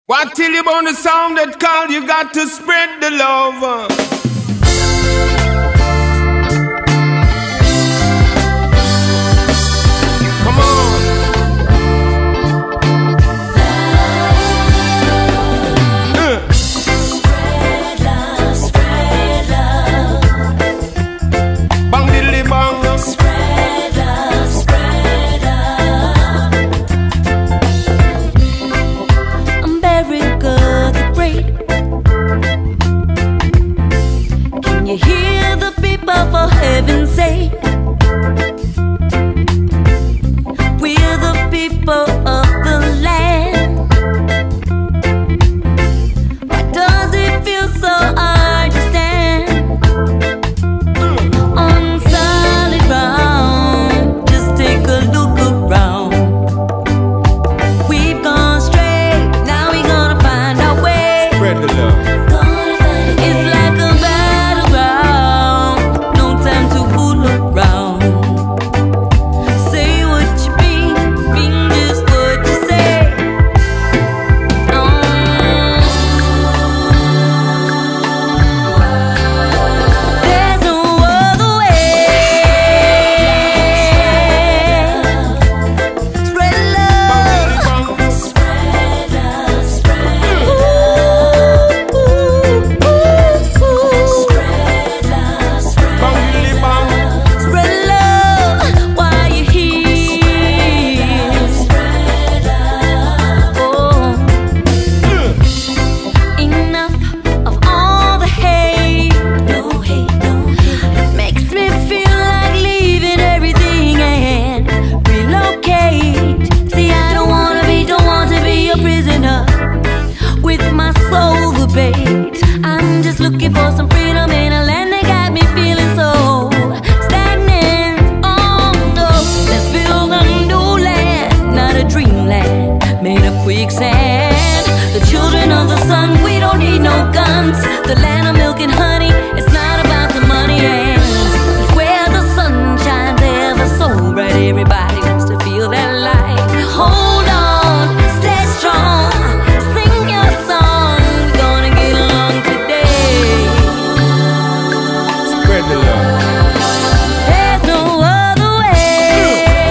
What till you on the sound that call, you got to spread the love. Come on. Spread love, spread love. Bang diddly bang. Spread love, spread love. America the Great. Can you hear the people, for heaven's sake? We're the people of the land. Why does it feel so hard to stand on solid ground? Just take a look around. We've gone straight, now we're gonna find our way. Spread the love. It's like a battleground, no time to fool around. Say what you mean just what you say. There's no other way. Spread love, spread love, spread love. Spread love, spread Bang diddly bang. spread love while you're here. Spread love. Oh, enough of all the hate. No hate, no hate. Makes me feel like leaving everything and relocate. See, I don't want to be a prisoner with my soul the bait. I'm just looking for some freedom in a land that got me feeling so stagnant. Oh no, let's build a new land, not a dreamland made of quicksand. The children of the sun, we don't need no guns. The land of milk and honey, it's not about the money, and it's where the sun shines ever so bright. Everybody wants to feel that light. Hold on, stay strong, sing your song. We're gonna get along today. Spread the love. There's no other way.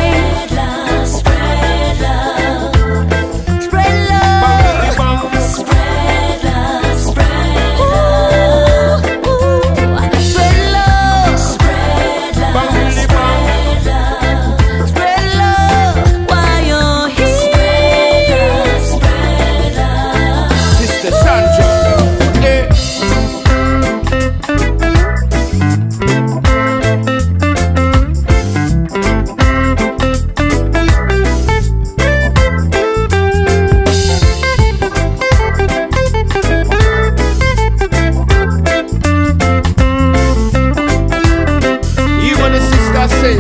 Spread love, spread love. Bang diddly bang. Spread love, spread love. Spread love, spread love. Bang diddly bang. Spread love while you're here. Spread love. Sister Sandra. Yeah. Even the sister say,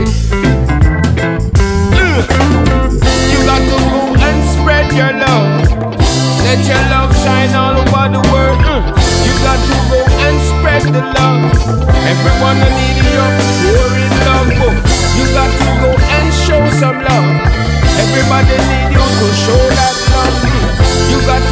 you got to go and spread your love. Let your love shine all over the world. You got to go and spread the love. Everyone need your pouring love. You got to go and show some love. Everybody need you to show that love. You got